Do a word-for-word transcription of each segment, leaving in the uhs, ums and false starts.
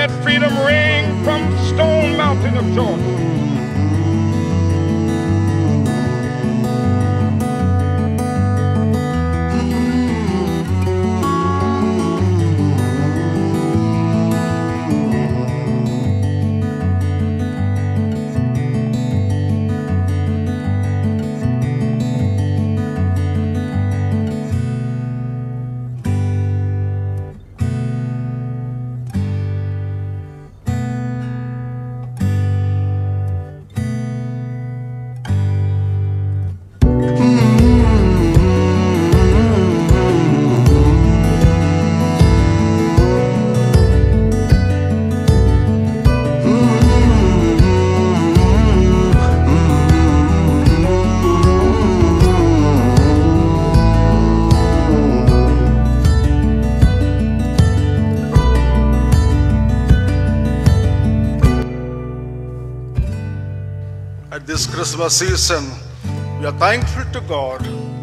let freedom ring from Stone Mountain of Georgia. At this Christmas season, we are thankful to God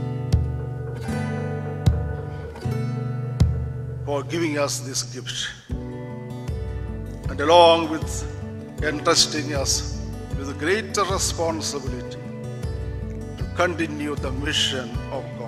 for giving us this gift, and along with entrusting us with a greater responsibility to continue the mission of God.